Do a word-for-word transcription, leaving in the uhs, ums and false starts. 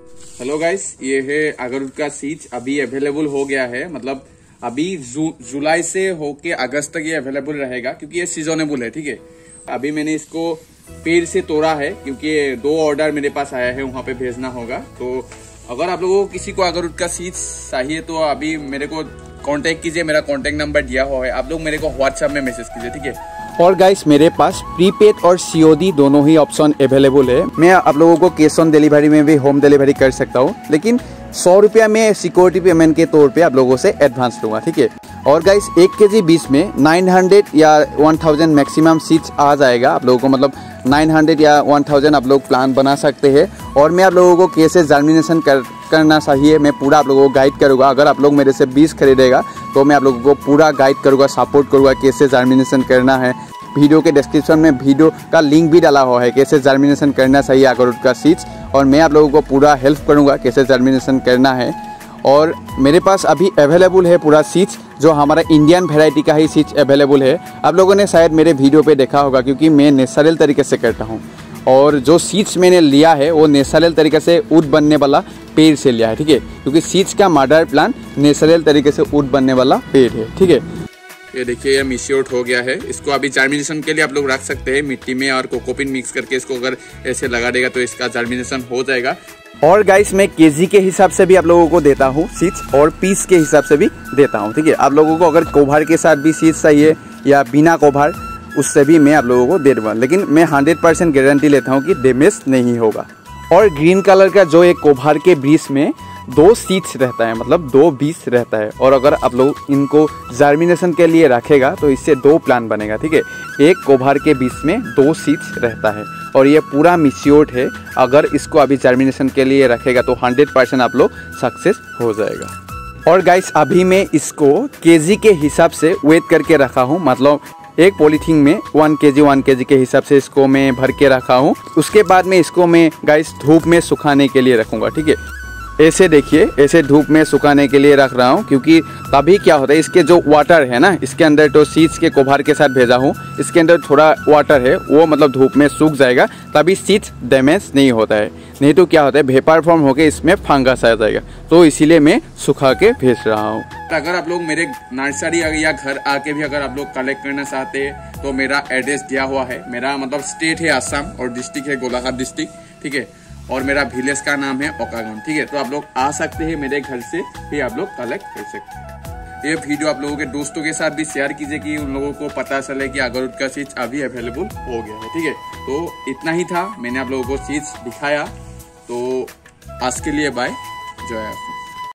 Hello guys, ये है अगरुद का सीड्स अभी अवेलेबल हो गया है। मतलब अभी जु, जुलाई से होके अगस्त तक ये अवेलेबल रहेगा क्योंकि ये सीजनेबल है। ठीक है, अभी मैंने इसको पेड़ से तोड़ा है क्योंकि दो ऑर्डर मेरे पास आया है, वहां पे भेजना होगा। तो अगर आप लोगों को किसी को अगरुद का सीड्स चाहिए तो अभी मेरे को कांटेक्ट कीजिए, मेरा कांटेक्ट नंबर दिया हुआ है, आप लोग मेरे को व्हाट्सएप में मैसेज कीजिए। ठीक है। और गाइस, मेरे पास प्रीपेड और सीओडी दोनों ही ऑप्शन अवेलेबल है। मैं आप लोगों को कैश ऑन डिलीवरी में भी होम डिलीवरी कर सकता हूँ, लेकिन सौ रुपया में सिक्योरिटी पेमेंट के तौर पे आप लोगों से एडवांस लूंगा। ठीक है। और गाइस, एक के जी बीस में नौ सौ या एक हज़ार मैक्सिमम सीड्स आ जाएगा आप लोगों को। मतलब नौ सौ या एक हज़ार आप लोग प्लान बना सकते हैं। और मैं आप लोगों को कैसे जर्मिनेशन कर करना चाहिए मैं पूरा आप लोगों को गाइड करूँगा। अगर आप लोग मेरे से बीस खरीदेगा तो मैं आप लोगों को पूरा गाइड करूँगा, सपोर्ट करूँगा कैसे जर्मिनेशन करना है। वीडियो के डिस्क्रिप्शन में वीडियो का लिंक भी डाला हुआ है कैसे जर्मिनेशन करना चाहिए अगरुद का सीड्स, और मैं आप लोगों को पूरा हेल्प करूँगा कैसे जर्मिनेशन करना है। और मेरे पास अभी अवेलेबल है पूरा सीड्स, जो हमारा इंडियन वेराइटी का ही सीड्स अवेलेबल है। आप लोगों ने शायद मेरे वीडियो पे देखा होगा क्योंकि मैं नेचुरल तरीके से करता हूँ, और जो सीड्स मैंने लिया है वो नेचुरल तरीके से ऊट बनने वाला पेड़ से लिया है। ठीक है, क्योंकि सीड्स का मदर प्लांट नेचुरल तरीके से ऊट बनने वाला पेड़ है। ठीक है। ये देखिए, ये मिश्योट हो गया है। इसको अभी जर्मिनेशन के लिए आप लोग रख सकते हैं मिट्टी में, और कोकोपिन मिक्स करके इसको अगर ऐसे लगा देगा तो इसका जर्मिनेशन हो जाएगा। और गाइस, मैं केजी के हिसाब से भी आप लोगों को देता हूँ सीड्स, और पीस के हिसाब से भी देता हूँ। ठीक है, आप लोगों को अगर कोभार के साथ भी सीड्स चाहिए या बिना कोभार, उससे भी मैं आप लोगों को दे दूँगा, लेकिन मैं हंड्रेड परसेंट गारंटी लेता हूँ कि डैमेज नहीं होगा। और ग्रीन कलर का जो एक कोभार के बीज में दो सीड्स रहता है, मतलब दो बीज रहता है, और अगर आप लोग इनको जर्मिनेशन के लिए रखेगा तो इससे दो प्लांट बनेगा। ठीक है, एक कोभार के बीज में दो सीड्स रहता है, और ये पूरा मिच्योर्ड है। अगर इसको अभी जर्मिनेशन के लिए रखेगा तो हंड्रेड परसेंट आप लोग सक्सेस हो जाएगा। और गाइस, अभी मैं इसको केजी के हिसाब से वेट करके रखा हूँ, मतलब एक पॉलीथीन में वन केजी वन केजी के हिसाब से इसको मैं भर के रखा हूँ। उसके बाद में इसको मैं गाइस धूप में सुखाने के लिए रखूँगा। ठीक है, ऐसे देखिए, ऐसे धूप में सुखाने के लिए रख रहा हूँ, क्योंकि तभी क्या होता है, इसके जो वाटर है ना, इसके अंदर तो सीड्स के कोभार के साथ भेजा हूँ, इसके अंदर थोड़ा वाटर है, वो मतलब धूप में सूख जाएगा, तभी सीड्स डैमेज नहीं होता है। नहीं तो क्या होता है, वेपर फॉर्म होकर इसमें फंगस आ जाएगा, तो इसीलिए मैं सुखा के भेज रहा हूँ। अगर आप लोग मेरे नर्सरी या घर आके भी अगर आप लोग कलेक्ट करना चाहते हैं तो मेरा एड्रेस दिया हुआ है। मेरा मतलब स्टेट है असम और डिस्ट्रिक्ट है गोलाघाट डिस्ट्रिक्ट। ठीक है, और मेरा विलेज का नाम है ओकागाम। ठीक है, तो आप लोग आ सकते हैं मेरे घर से भी आप लोग कलेक्ट कर सकते हैं। ये वीडियो आप लोगों के दोस्तों के साथ भी शेयर कीजिए कि उन लोगों को पता चले कि अगरुद का सीड्स अभी अवेलेबल हो गया है। ठीक है, तो इतना ही था, मैंने आप लोगों को सीड्स दिखाया। तो आज के लिए बाय, जय।